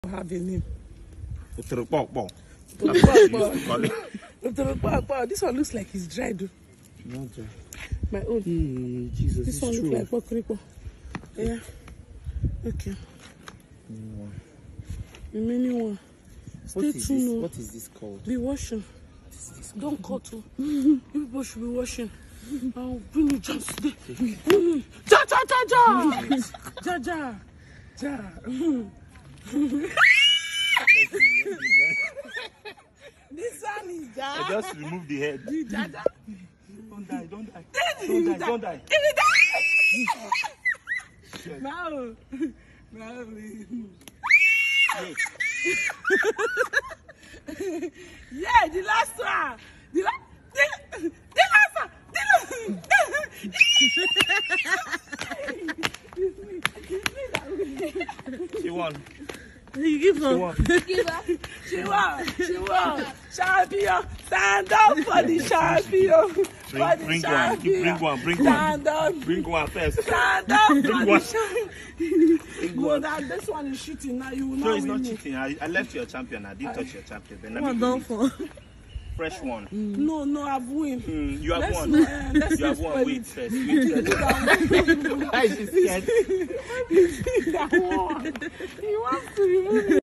have a name. This one looks like it's dried. Not dry. My own. Hey, Jesus, this one looks like pokriko. Yeah. Okay. The mini one. Stay tuned. What is this called? Be washing. Don't cut. People should be washing. I'll bring you just today. Ja. This one is Ja. I just remove the head. Ja. Don't die. Don't die. No. Yeah, the last one. The last one. She won. You give her. She won. Champion. Stand up for the champion. Bring one. Stand up. Bring one first. Stand up for Bring the one. champion. No, this one is shooting now. You will not No, it's win not me. cheating. I left your champion. I didn't touch your champion. Then What done for? Fresh one. No, I've won. You have won. You have won. Wait first. Why is she scared? He wants to remove